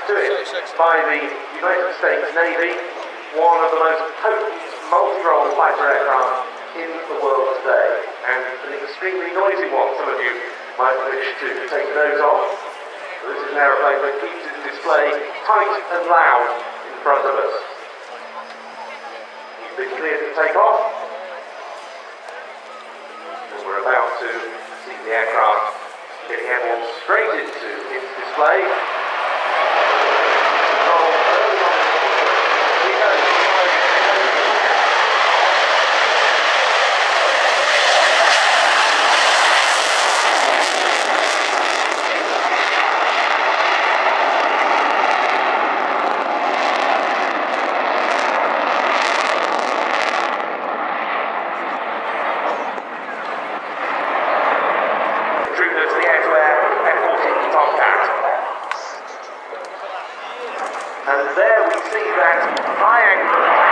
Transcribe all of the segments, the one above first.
to it by the United States Navy, one of the most potent multi-role fighter aircraft in the world today, and an extremely noisy one. Some of you might wish to take note of. This is an aeroplane that keeps its display tight and loud in front of us. He's been cleared to take off, and we're about to see the aircraft getting airborne straight into its display. And there we see that high angle.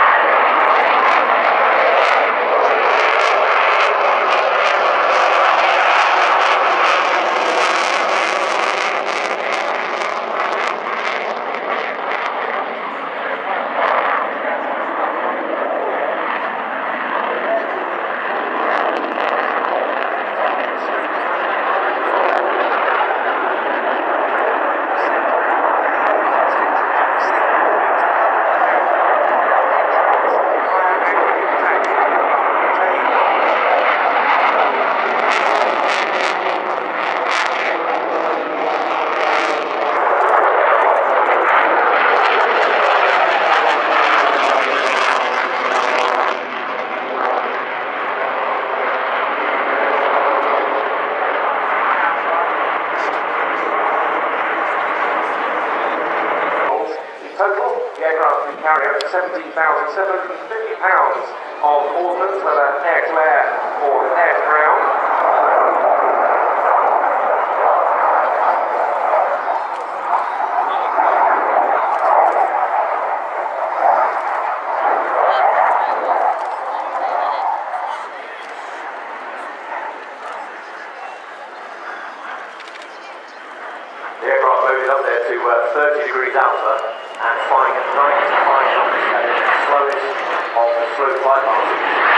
Total, the aircraft can carry up to 17,750 pounds of ordnance, whether air-to-air or air-to-ground. The aircraft loaded up there to 30 degrees alpha and flying at 95 knots at the slowest of the slow flight paths.